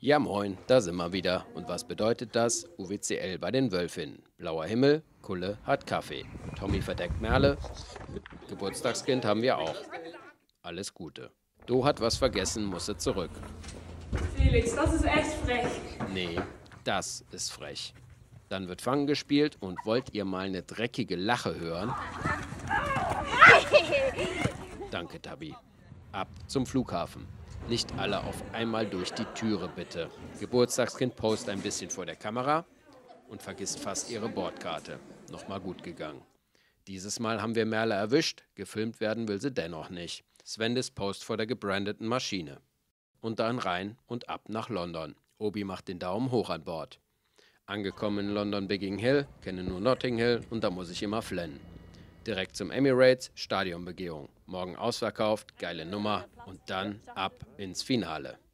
Ja moin, da sind wir wieder. Und was bedeutet das? UWCL bei den Wölfinnen. Blauer Himmel, Kulle hat Kaffee. Tommy verdeckt Merle. Geburtstagskind haben wir auch. Alles Gute. Do hat was vergessen, musste zurück. Felix, das ist echt frech. Nee, das ist frech. Dann wird Fangen gespielt und wollt ihr mal eine dreckige Lache hören? Danke, Tabi. Ab zum Flughafen. Nicht alle auf einmal durch die Türe, bitte. Geburtstagskind post ein bisschen vor der Kamera und vergisst fast ihre Bordkarte. Nochmal gut gegangen. Dieses Mal haben wir Merle erwischt, gefilmt werden will sie dennoch nicht. Svendis post vor der gebrandeten Maschine. Und dann rein und ab nach London. Obi macht den Daumen hoch an Bord. Angekommen in London Bigging Hill, kenne nur Notting Hill und da muss ich immer flennen. Direkt zum Emirates, Stadionbegehung. Morgen ausverkauft, geile Nummer und dann ab ins Finale.